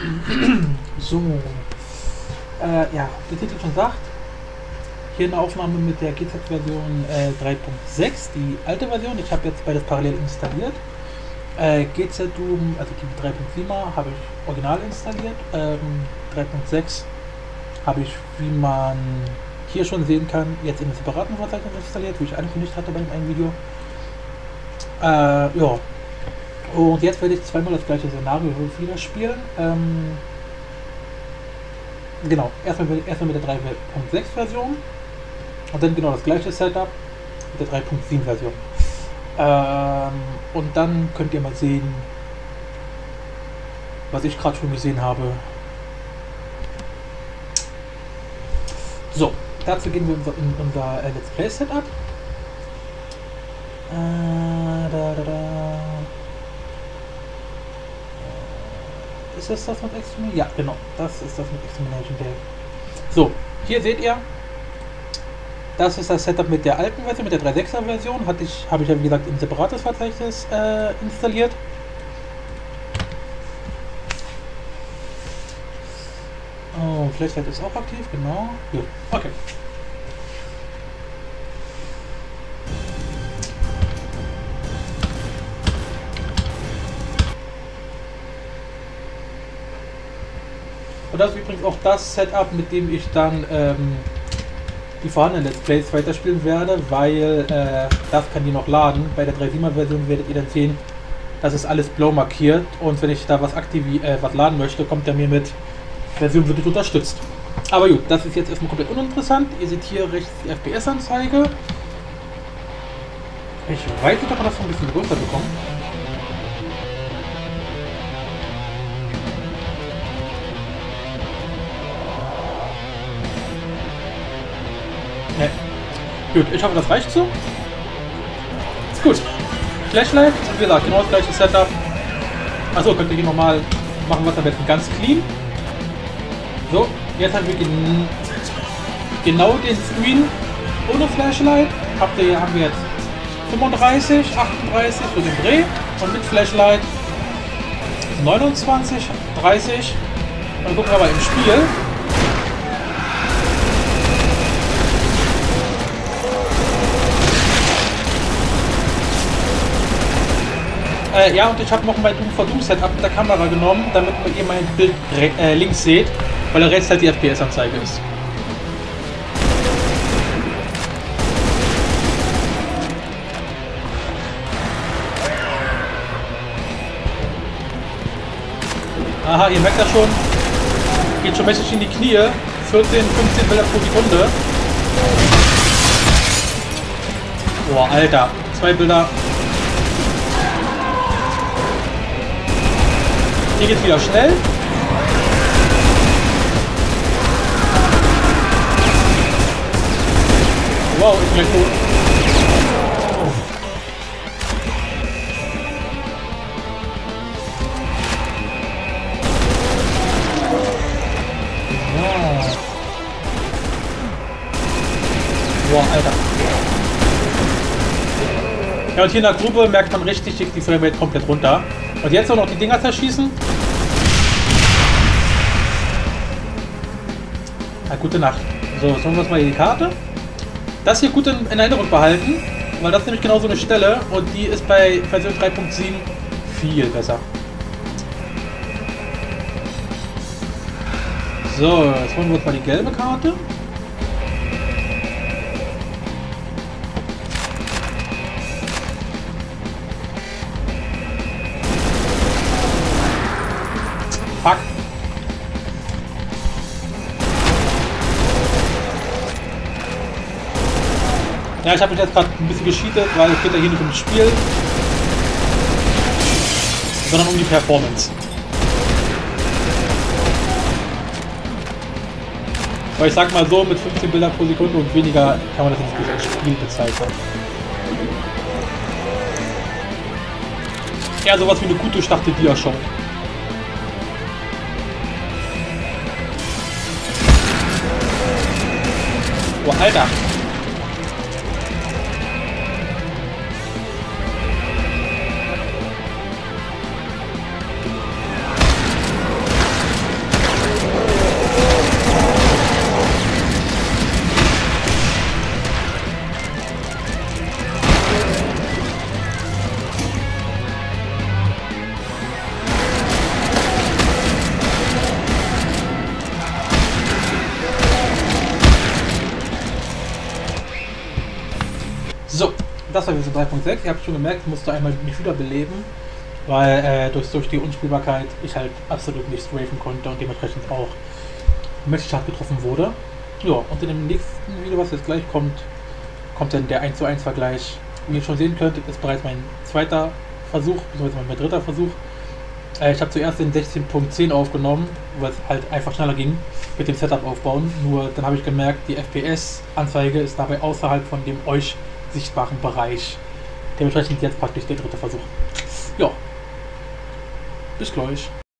So. Ja, der Titel schon sagt. Hier eine Aufnahme mit der GZ-Version 3.6, die alte Version. Ich habe jetzt beides parallel installiert. GZ Doom, also die 3.7er, habe ich original installiert. 3.6 habe ich, wie man hier schon sehen kann, jetzt in einem separaten Verzeichnis installiert, wie ich angekündigt hatte bei dem einen Video. Ja. Und jetzt werde ich zweimal das gleiche Szenario wieder spielen. Genau, erstmal mit der 3.6 Version und dann genau das gleiche Setup mit der 3.7 Version. Und dann könnt ihr mal sehen, was ich gerade schon gesehen habe. So, dazu gehen wir in unser Let's Play Setup. Ist das mit Extermination? Ja, genau, das ist das mit Extermination Day. So, hier seht ihr, das ist das Setup mit der alten Version, mit der 3.6er Version. Habe ich ja wie gesagt im separates Verzeichnis installiert. Oh, Flashlight ist auch aktiv, genau. Gut, okay. Und das ist übrigens auch das Setup, mit dem ich dann die vorhandenen Let's Plays weiterspielen werde, weil das kann die noch laden. Bei der 3.7er Version werdet ihr dann sehen, das ist alles blau markiert und wenn ich da was was laden möchte, kommt er mir mit Version wird nicht unterstützt. Aber gut, das ist jetzt erstmal komplett uninteressant. Ihr seht hier rechts die FPS-Anzeige. Ich weiß nicht, ob wir das noch ein bisschen größer bekommen. Ne. Gut, ich hoffe, das reicht so. Gut. Flashlight, wie gesagt, genau das gleiche Setup. Achso, könnt ihr hier nochmal machen, was am besten ganz clean. So, jetzt haben wir genau den Screen ohne Flashlight. Haben wir jetzt 35, 38 für den Dreh und mit Flashlight 29, 30. Und dann gucken wir mal im Spiel. Ja, und ich habe noch mein Doom for Doom Setup mit der Kamera genommen, damit ihr mein Bild links seht, weil da rechts halt die FPS-Anzeige ist. Aha, ihr merkt das schon. Geht schon mächtig in die Knie. 14, 15 Bilder pro Sekunde. Boah, Alter. 2 Bilder. Hier geht's wieder schnell. Wow, ich bin gleich tot. Wow, Alter. Ja, und hier in der Grube merkt man richtig, die Framerate komplett runter. Und jetzt auch noch die Dinger zerschießen. Na, gute Nacht. So, jetzt holen wir uns mal die Karte. Das hier gut in Erinnerung behalten, weil das ist nämlich genau so eine Stelle und die ist bei Version 3.7 viel besser. So, jetzt holen wir uns mal die gelbe Karte. Fuck. Ja, ich habe mich jetzt gerade ein bisschen gescheatet, weil es geht ja hier nicht ums Spiel, sondern um die Performance. Weil ich sag mal so, mit 15 Bildern pro Sekunde und weniger kann man das nicht als Spiel bezeichnen. Eher sowas wie eine gut durchdachte Dia-Show. Oh, Alter! das war Version 3.6. Ihr habt schon gemerkt, ich musste einmal mich wiederbeleben, weil durch die Unspielbarkeit ich halt absolut nicht strafen konnte und dementsprechend auch Matchstart getroffen wurde. Ja, und in dem nächsten Video, was jetzt gleich kommt, kommt dann der 1:1 Vergleich. Wie ihr schon sehen könnt, ist bereits mein zweiter Versuch, beziehungsweise mein dritter Versuch. Ich habe zuerst den 16.10 aufgenommen, weil es halt einfach schneller ging mit dem Setup aufbauen. Nur dann habe ich gemerkt, die FPS-Anzeige ist dabei außerhalb von dem euch sichtbaren Bereich. Dementsprechend jetzt praktisch der dritte Versuch. Ja, bis gleich.